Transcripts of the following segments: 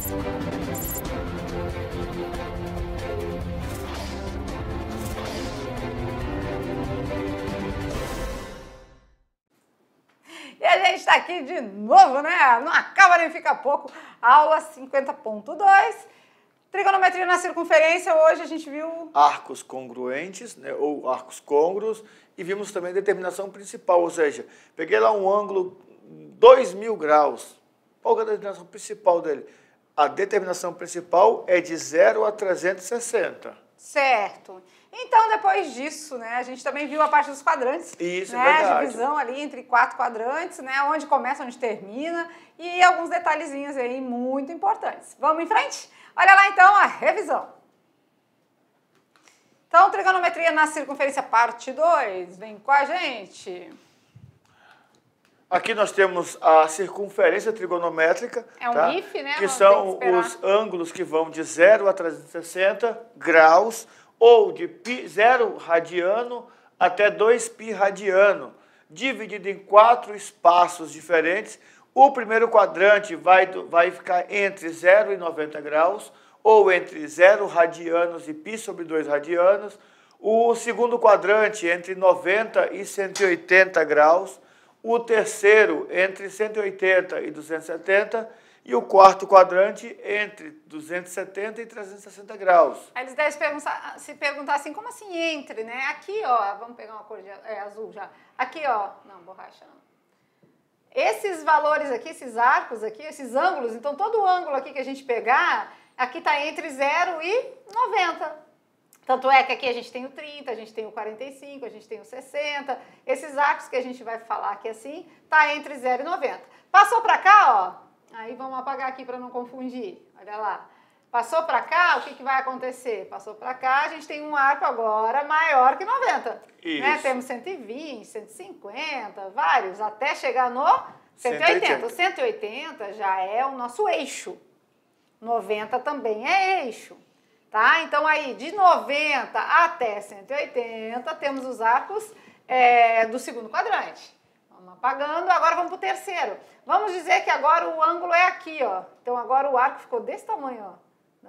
E a gente está aqui de novo, né? Não acaba nem fica pouco. Aula 50.2. Trigonometria na circunferência. Hoje a gente viu arcos congruentes, né, ou arcos côngruos, e vimos também determinação principal, ou seja, peguei lá um ângulo 2.000 graus. Qual é a determinação principal dele? A determinação principal é de 0 a 360. certo. Então, depois disso, né, a gente também viu a parte dos quadrantes. Isso, né, é verdade. a divisão ali entre 4 quadrantes, né, onde começa, onde termina, e alguns detalhezinhos aí muito importantes. Vamos em frente? Olha lá, então, a revisão. Então, trigonometria na circunferência, parte 2. Vem com a gente. Aqui nós temos a circunferência trigonométrica, É um tá? GIF, né? Que Vamos são ter que os ângulos que vão de 0 a 360 graus, ou de 0 radiano até 2π radiano, dividido em 4 espaços diferentes. O primeiro quadrante vai ficar entre 0 e 90 graus, ou entre 0 radianos e π sobre 2 radianos. O segundo quadrante entre 90 e 180 graus. O terceiro entre 180 e 270. E o quarto quadrante entre 270 e 360 graus. Aí eles devem se perguntar assim, como assim entre, né? Aqui, ó, vamos pegar uma cor azul já. Aqui, ó, não, borracha não. Esses valores aqui, esses arcos aqui, esses ângulos, então todo ângulo aqui que a gente pegar, aqui está entre 0 e 90. Tanto é que aqui a gente tem o 30, a gente tem o 45, a gente tem o 60. Esses arcos que a gente vai falar aqui assim, tá entre 0 e 90. Passou para cá, ó. Aí vamos apagar aqui para não confundir. Olha lá. Passou para cá, o que vai acontecer? Passou para cá, a gente tem um arco agora maior que 90. Isso. Né? Temos 120, 150, vários, até chegar no 180. O 180 já é o nosso eixo. 90 também é eixo. Tá? Então, aí, de 90 até 180, temos os arcos do segundo quadrante. Vamos apagando, agora vamos para o terceiro. Vamos dizer que agora o ângulo é aqui, ó. Então, agora o arco ficou desse tamanho, ó.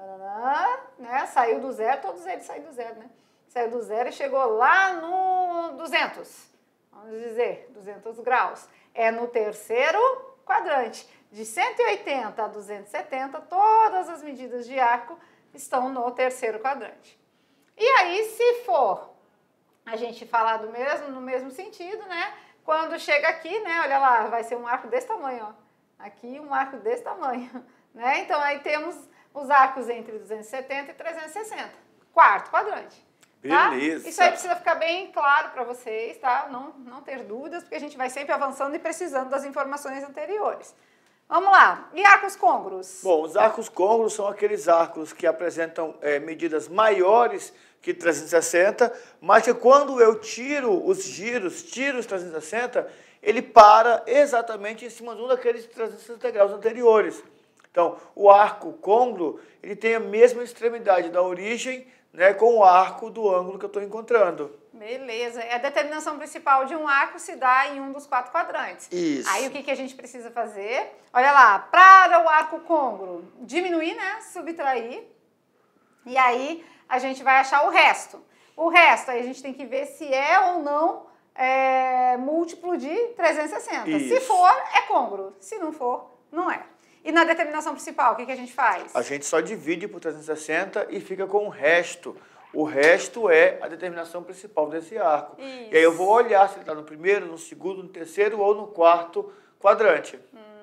Né? Saiu do zero, todos eles saíram do zero, né? Saiu do zero e chegou lá no 200. Vamos dizer, 200 graus. É no terceiro quadrante. De 180 a 270, todas as medidas de arco estão no terceiro quadrante. E aí, se for a gente falar no mesmo sentido, né? Quando chega aqui, né? Olha lá, vai ser um arco desse tamanho, ó. Aqui um arco desse tamanho, né? Então, aí temos os arcos entre 270 e 360. Quarto quadrante. Tá? Beleza. Isso aí precisa ficar bem claro para vocês, tá? Não ter dúvidas, porque a gente vai sempre avançando e precisando das informações anteriores. Vamos lá. E arcos côngruos? Bom, os arcos côngruos são aqueles arcos que apresentam medidas maiores que 360, mas que quando eu tiro os giros, tiro os 360, ele para exatamente em cima de um daqueles 360 graus anteriores. Então, o arco côngruo, ele tem a mesma extremidade da origem, né, com o arco do ângulo que eu estou encontrando. Beleza. A determinação principal de um arco se dá em um dos 4 quadrantes. Isso. Aí o que a gente precisa fazer? Olha lá, para o arco côngruo, diminuir, né? Subtrair. E aí a gente vai achar o resto. O resto, aí a gente tem que ver se é ou não múltiplo de 360. Isso. Se for, é côngruo. Se não for, não é. E na determinação principal, o que a gente faz? A gente só divide por 360 e fica com o resto. O resto é a determinação principal desse arco. Isso. E aí eu vou olhar se ele está no primeiro, no segundo, no terceiro ou no quarto quadrante.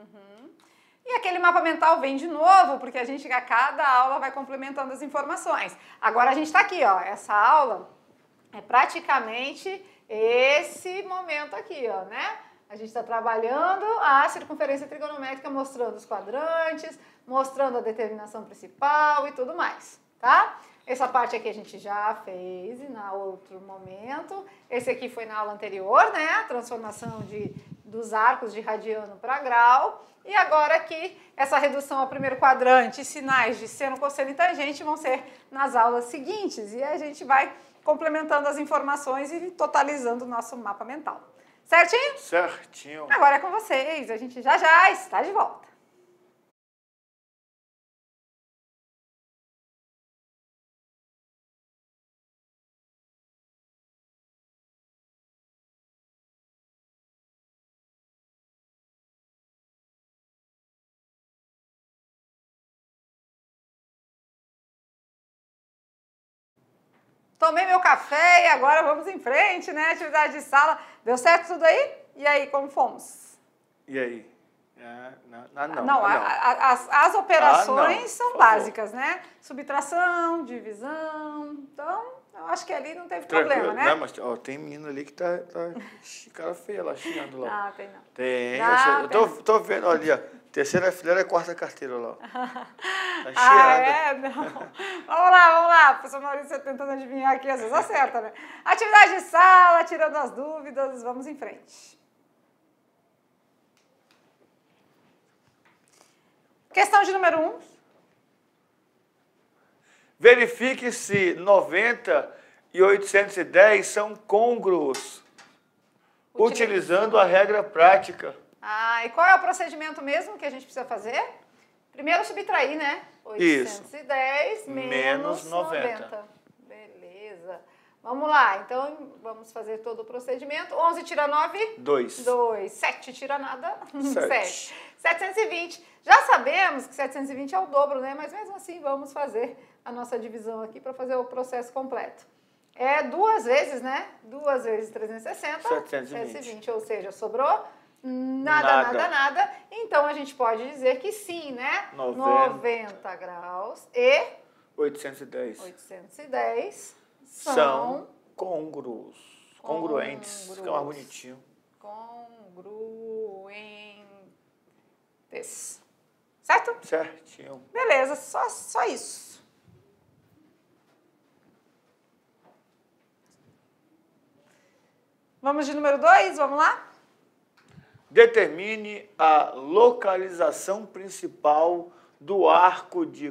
E aquele mapa mental vem de novo, porque a gente, a cada aula, vai complementando as informações. Agora a gente está aqui, ó. Essa aula é praticamente esse momento aqui, ó, né? A gente está trabalhando a circunferência trigonométrica, mostrando os quadrantes, mostrando a determinação principal e tudo mais, tá? Essa parte aqui a gente já fez em outro momento. Esse aqui foi na aula anterior, né? A transformação dos arcos de radiano para grau. E agora aqui, essa redução ao primeiro quadrante, sinais de seno, cosseno e tangente vão ser nas aulas seguintes. E a gente vai complementando as informações e totalizando o nosso mapa mental. Certinho? Certinho. Agora é com vocês. A gente já está de volta. tomei meu café e agora vamos em frente, né? Atividade de sala. Deu certo tudo aí? E aí, como fomos? E aí? As operações não, são básicas, né? Subtração, divisão. Então, eu acho que ali não teve problema, né? Não, mas ó, tem menino ali que tá cara feia lá, chiando lá. Não, tem não. Tem, Não, tô vendo, olha ali, ó. Terceira fileira e quarta carteira lá. Tá chiada. Não. Vamos lá. Professor Maurício tentando adivinhar aqui, às vezes acerta, né? Atividade de sala, tirando as dúvidas, vamos em frente. Questão de número 1. Verifique se 90 e 810 são côngruos, utilizando a regra prática. E qual é o procedimento mesmo que a gente precisa fazer? Primeiro subtrair, né? 810 Isso. menos 90. Beleza. Vamos lá, então vamos fazer todo o procedimento. 11 tira 9? 2. 7 tira nada? 7. 720. Já sabemos que 720 é o dobro, né? Mas mesmo assim, vamos fazer a nossa divisão aqui para fazer o processo completo. É 2 vezes, né? 2 vezes 360. 720. Ou seja, sobrou nada. Então, a gente pode dizer que sim, né? 90 graus e 810 são côngruos. Congruentes. Fica mais bonitinho. Congruentes. Certo? Certinho. Beleza, só isso. Vamos de número 2, vamos lá? Determine a localização principal do arco de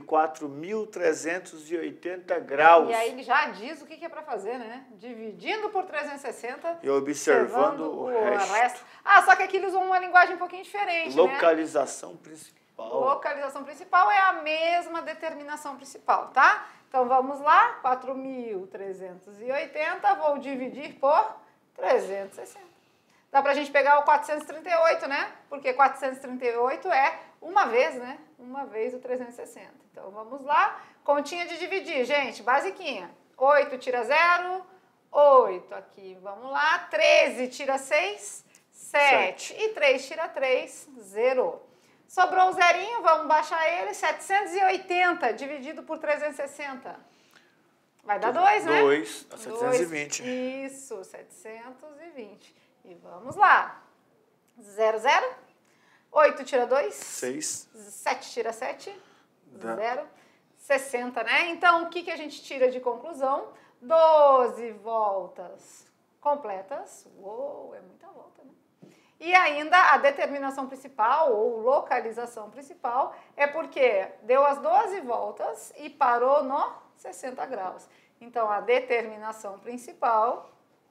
4.380 graus. E aí ele já diz o que é para fazer, né? Dividindo por 360 e observando o resto. Só que aqui eles usam uma linguagem um pouquinho diferente, localização principal. Localização principal é a mesma determinação principal, tá? Então vamos lá, 4.380, vou dividir por 360. Dá pra gente pegar o 438, né? Porque 438 é uma vez, né? Uma vez o 360. Então, vamos lá. Continha de dividir, gente, basiquinha. 8 tira 0, 8 aqui, vamos lá. 13 tira 6, 7. E 3 tira 3, 0. Sobrou um zerinho, vamos baixar ele. 780 dividido por 360. Vai dar 2, né? 2, 720. Isso, 720. E vamos lá. 0, 0. 8 tira 2. 6. 7 tira 7. 0. 60, né? Então, o que a gente tira de conclusão? 12 voltas completas. Uou, é muita volta, né? E ainda a determinação principal, ou localização principal, é porque deu as 12 voltas e parou no 60 graus. Então, a determinação principal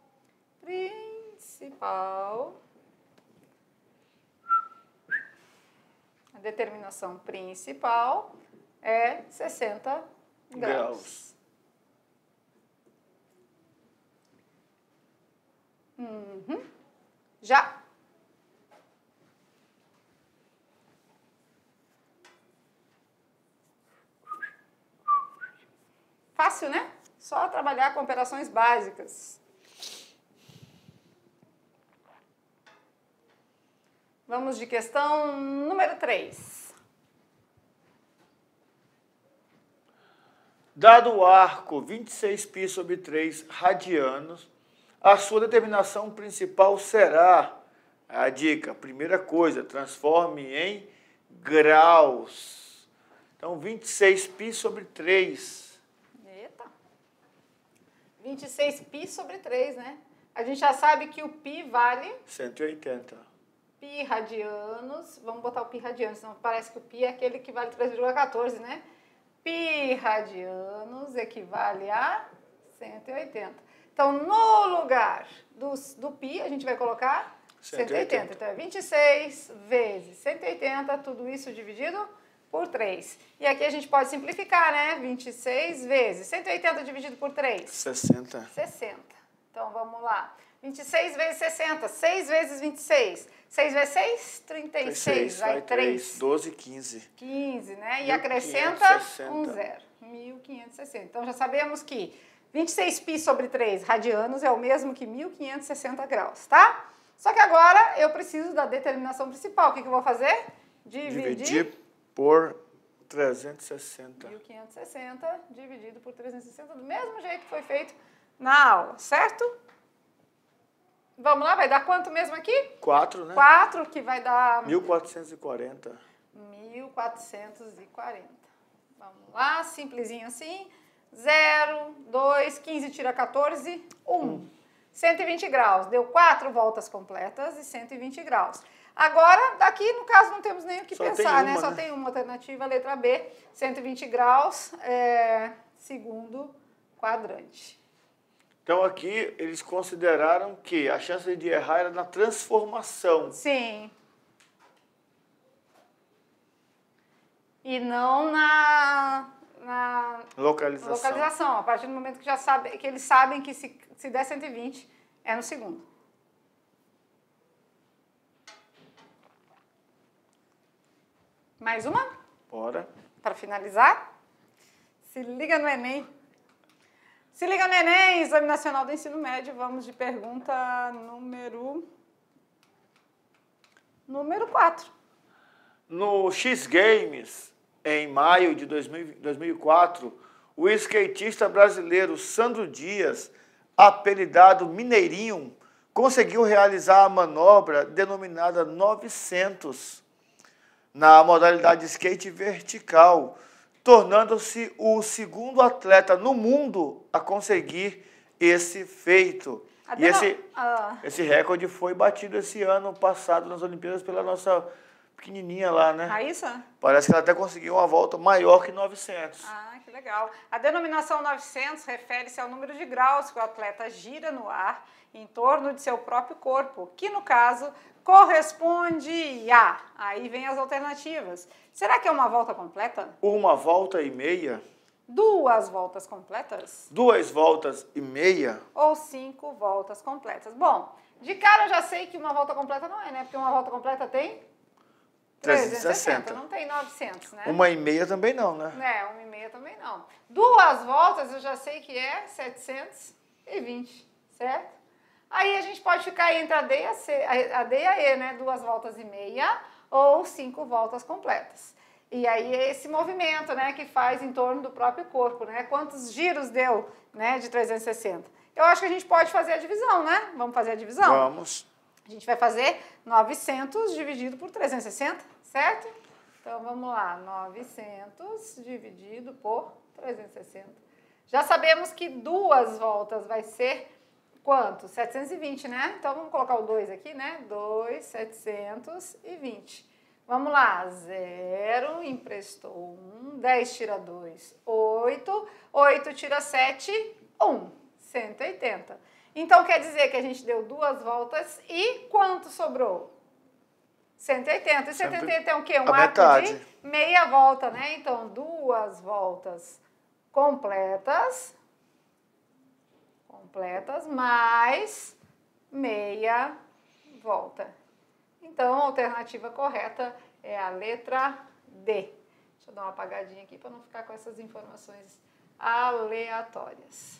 é 60 graus. Já. Fácil, né? Só trabalhar com operações básicas. Vamos de questão número 3. Dado o arco 26π sobre 3 radianos, a sua determinação principal será, a dica, primeira coisa, transforme em graus. Então, 26π sobre 3. Eita! 26π sobre 3, né? A gente já sabe que o π vale 180. Π radianos, vamos botar o π radianos, senão parece que o π é aquele que vale 3,14, né? Π radianos equivale a 180. Então, no lugar do π, a gente vai colocar 180. Então, é 26 vezes 180, tudo isso dividido por 3. E aqui a gente pode simplificar, né? 26 vezes 180 dividido por 3. 60. 60. Então, vamos lá. 26 vezes 60, 6 vezes 26. 6 vezes 6, 36. Vai 3. 12, 15. 15, né? E acrescenta um zero. 1560. Então, já sabemos que 26π sobre 3 radianos é o mesmo que 1.560 graus, tá? Só que agora eu preciso da determinação principal. O que eu vou fazer? Dividir por 360. 1.560 dividido por 360, do mesmo jeito que foi feito na aula, certo? Vamos lá, vai dar quanto mesmo aqui? 4, né? 4, que vai dar... 1.440. 1.440. Vamos lá, simplesinho assim. 0, 2, 15 tira 14, 1. 120 graus. Deu 4 voltas completas e 120 graus. Agora, daqui, no caso, não temos nem o que pensar, né? Só tem uma alternativa, a letra B. 120 graus, segundo quadrante. Então, aqui, eles consideraram que a chance de errar era na transformação. Sim. E não na localização. A partir do momento que eles sabem que se der 120, é no segundo. Mais uma? Bora. Para finalizar. Se liga no Enem. Se liga no Enem, Exame Nacional do Ensino Médio. Vamos de pergunta número 4. No X Games, em maio de 2004, o skatista brasileiro Sandro Dias, apelidado Mineirinho, conseguiu realizar a manobra denominada 900 na modalidade skate vertical, tornando-se o segundo atleta no mundo a conseguir esse feito. E esse recorde foi batido esse ano passado nas Olimpíadas pela nossa pequenininha lá, né? Raíssa? Parece que ela até conseguiu uma volta maior que 900. Ah, que legal. A denominação 900 refere-se ao número de graus que o atleta gira no ar em torno de seu próprio corpo, que no caso corresponde a... Aí vem as alternativas. Será que é uma volta completa? Uma volta e meia? 2 voltas completas? 2 voltas e meia? Ou 5 voltas completas? Bom, de cara eu já sei que uma volta completa não é, né? Porque uma volta completa tem 360, não tem 900, né? 1,5 também não, né? 1,5 também não. 2 voltas eu já sei que é 720, certo? Aí a gente pode ficar entre a D e a C, a D e a E, né? 2 voltas e meia ou 5 voltas completas. E aí é esse movimento, né, que faz em torno do próprio corpo, né? Quantos giros deu, né, de 360? Eu acho que a gente pode fazer a divisão, né? Vamos fazer a divisão? Vamos. A gente vai fazer 900 dividido por 360, certo? Então, vamos lá. 900 dividido por 360. Já sabemos que 2 voltas vai ser quanto? 720, né? Então, vamos colocar o 2 aqui, né? 2, 720. Vamos lá. 0, emprestou 1. 10 tira 2, 8. 8 tira 7, 1. 180. Então, quer dizer que a gente deu 2 voltas e quanto sobrou? 180. E 180 é o quê? Um arco de meia volta, né? Então, 2 voltas completas, mais meia volta. Então, a alternativa correta é a letra D. Deixa eu dar uma apagadinha aqui para não ficar com essas informações aleatórias.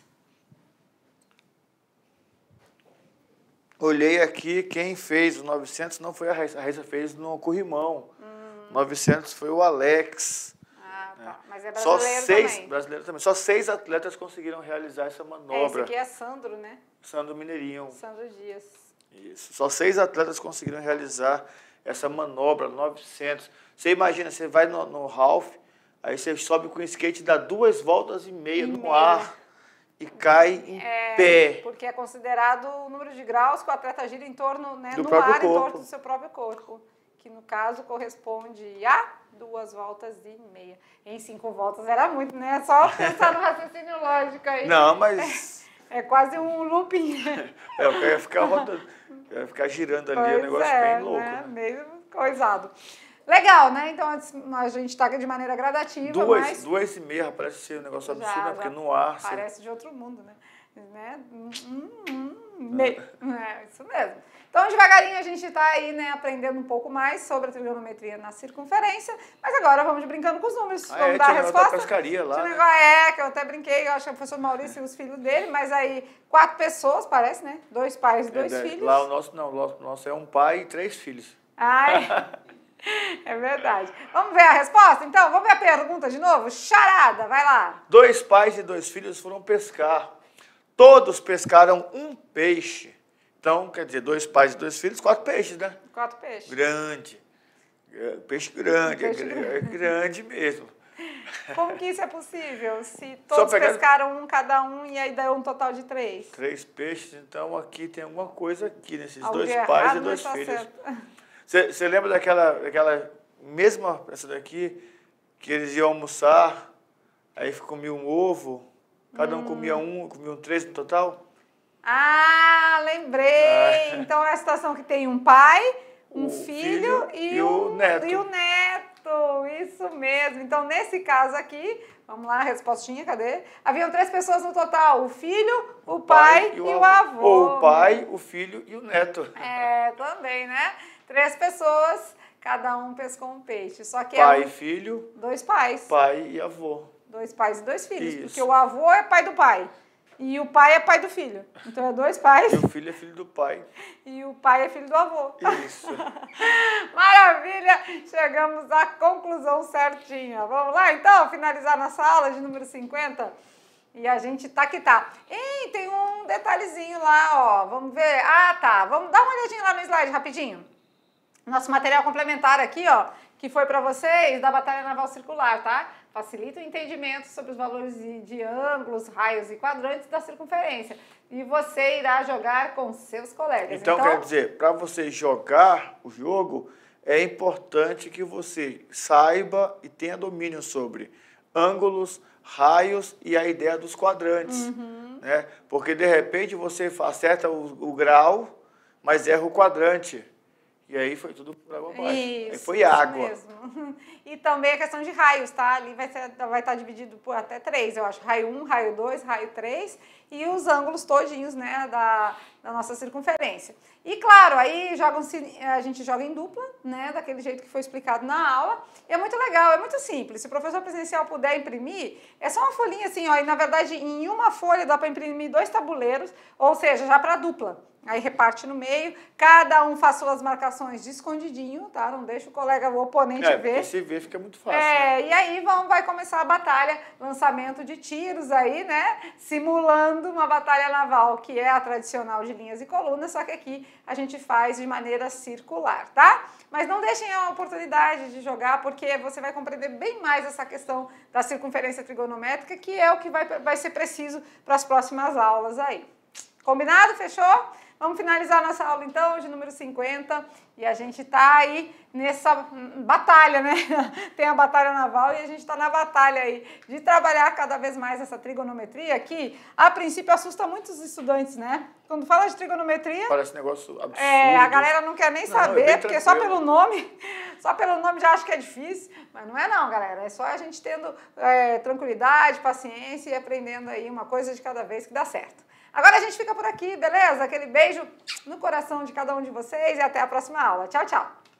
Olhei aqui, quem fez o 900 não foi a Raíssa. A Raíssa fez no corrimão. 900 foi o Alex. Ah, tá. Mas é brasileiro também. Só 6 atletas conseguiram realizar essa manobra. Esse aqui é Sandro, né? Sandro Mineirinho. Sandro Dias. Isso. Só 6 atletas conseguiram realizar essa manobra, 900. Você imagina, você vai no half, aí você sobe com o skate, dá 2 voltas e meia no ar e cai em pé. Porque é considerado o número de graus que o atleta gira em torno, né, do no próprio ar, corpo. em torno do seu próprio corpo. Que no caso corresponde a 2 voltas e meia. Em 5 voltas era muito, né? Só pensar no raciocínio lógico aí. Não, mas... É quase um looping. Eu ia ficar rodando, eu ia ficar girando ali, um negócio bem louco. Né? Meio coisado. Legal, né? Então a gente taca de maneira gradativa, 2,5 parece ser um negócio absurdo, né? Porque no ar... Parece de outro mundo, né? Isso mesmo. Então, devagarinho, a gente está aí, né, aprendendo um pouco mais sobre a trigonometria na circunferência, mas agora vamos brincando com os números. Vamos dar a resposta? Pescaria lá, né? Que eu até brinquei, eu acho que é o professor Maurício e os filhos dele, mas aí 4 pessoas, parece, né? 2 pais e 2 filhos. Lá o nosso não, o nosso é um pai e 3 filhos. Ai, é verdade. Vamos ver a resposta? Então, vamos ver a pergunta de novo? Charada, vai lá. 2 pais e 2 filhos foram pescar. Todos pescaram um peixe. Então, quer dizer, 2 pais e 2 filhos, 4 peixes, né? 4 peixes. Grande. Peixe grande, é grande mesmo. Como que isso é possível? Se todos pescaram um cada um e aí deu um total de 3. 3 peixes, então aqui tem alguma coisa aqui, nesses 2 pais e 2 filhos. Você lembra daquela mesma, essa daqui, que eles iam almoçar, aí comiam um ovo, cada um comiam 3 no total? Ah, lembrei! Então é a situação que tem um pai, um filho e o neto. Isso mesmo. Então, nesse caso aqui, vamos lá, a respostinha, cadê? Haviam 3 pessoas no total, o filho, o pai e o avô. Ou o pai, o filho e o neto. Também, né? 3 pessoas, cada um pescou um peixe. Só que pai e filho. 2 pais. Pai e avô. 2 pais e 2 filhos. Isso. Porque o avô é pai do pai. E o pai é pai do filho. Então é 2 pais. E o filho é filho do pai. E o pai é filho do avô. Isso. Maravilha! Chegamos à conclusão certinha. Vamos lá, então, finalizar nossa aula de número 50? E a gente tá que tá. E tem um detalhezinho lá, ó. Vamos ver. Ah, tá. Vamos dar uma olhadinha lá no slide rapidinho. Nosso material complementar aqui, ó, que foi para vocês da Batalha Naval Circular, tá? Facilita o entendimento sobre os valores de ângulos, raios e quadrantes da circunferência. E você irá jogar com seus colegas. Então quer dizer, para você jogar o jogo, é importante que você saiba e tenha domínio sobre ângulos, raios e a ideia dos quadrantes. Né? Porque, de repente, você acerta o grau, mas erra o quadrante. E aí foi tudo por água abaixo. Aí foi água. Mesmo. E também a questão de raios, tá? Ali vai estar dividido por até 3, eu acho. Raio 1, raio 2, raio 3 e os ângulos todinhos, né, da nossa circunferência. E claro, aí a gente joga em dupla, né, daquele jeito que foi explicado na aula. E é muito legal, é muito simples. Se o professor presencial puder imprimir, é só uma folhinha assim, ó. E na verdade, em uma folha dá para imprimir 2 tabuleiros, ou seja, já para dupla. Aí reparte no meio, cada um faz suas marcações de escondidinho, tá? Não deixa o colega, o oponente ver. Porque se ver fica muito fácil. Né? E aí vai começar a batalha, lançamento de tiros aí, né? Simulando uma batalha naval, que é a tradicional de linhas e colunas, só que aqui a gente faz de maneira circular, tá? Mas não deixem a oportunidade de jogar, porque você vai compreender bem mais essa questão da circunferência trigonométrica, que é o que vai ser preciso para as próximas aulas aí. Combinado? Fechou? Vamos finalizar nossa aula, então, de número 50. E a gente tá aí nessa batalha, né? Tem a batalha naval e a gente está na batalha aí de trabalhar cada vez mais essa trigonometria, que, a princípio, assusta muitos estudantes, né? Quando fala de trigonometria... Parece um negócio absurdo. A galera não quer nem saber, porque só pelo nome já acha que é difícil. Mas não é não, galera. É só a gente tendo tranquilidade, paciência e aprendendo aí uma coisa de cada vez que dá certo. Agora a gente fica por aqui, beleza? Aquele beijo no coração de cada um de vocês e até a próxima aula. Tchau, tchau!